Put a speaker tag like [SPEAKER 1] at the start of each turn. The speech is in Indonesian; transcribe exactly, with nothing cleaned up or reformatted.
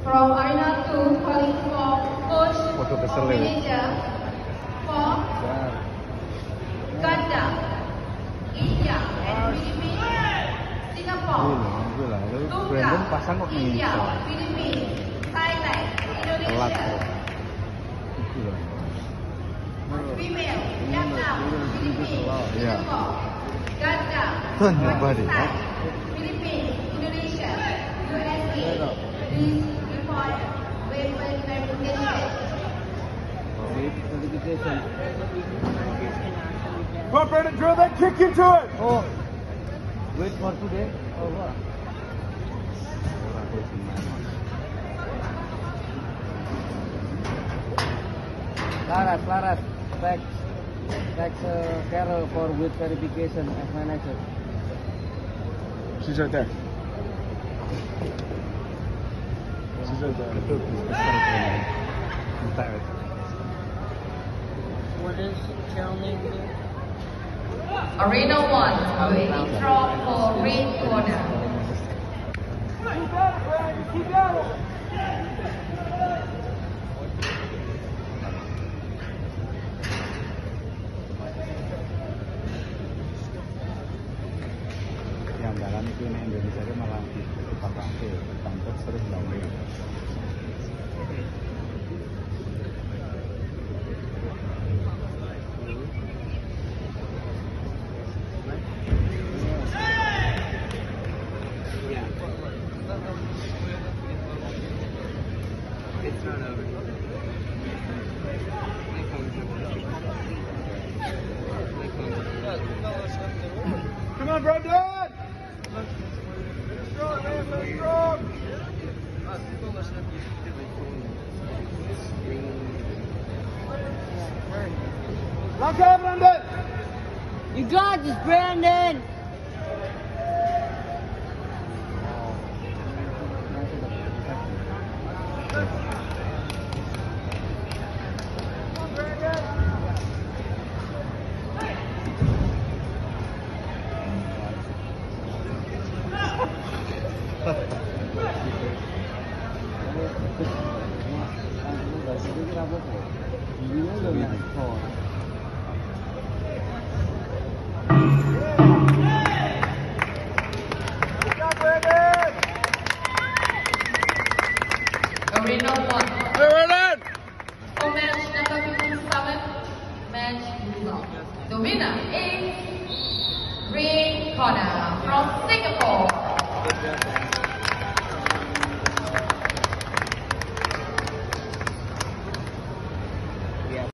[SPEAKER 1] From Arena two, calling for coach or manager for Ganda, India and Philippines, Singapore, Tunga, India, Philippines, Thailand, Indonesia. Female, Vietnam, Philippines, Singapore, Ganda, Pakistan, Philippines, Indonesia, U S A. Please report wait for verification.
[SPEAKER 2] Verification.
[SPEAKER 3] Go up there and drill that kick into it.
[SPEAKER 2] Oh, wait for today. Oh, what? Laras, Laras, text, text uh, Carol for with verification as manager.
[SPEAKER 3] She's right there. She's right there.
[SPEAKER 2] What is channel name?
[SPEAKER 1] Arena one, waiting draw for red corner.
[SPEAKER 3] Keep at it, Brandon. Keep at it.
[SPEAKER 4] Yang dalam itu ini Indonesia itu malah dipakai tampuk terus lalu.
[SPEAKER 2] It's not over.
[SPEAKER 3] Come on, Brandon. Stay strong, man. Stay strong. Lock up, Brandon.
[SPEAKER 2] You got this, Brandon.
[SPEAKER 1] Arena one.
[SPEAKER 3] Hey, Brandon.
[SPEAKER 1] For match number fifty-seven, match result. The winner is red corner from Singapore.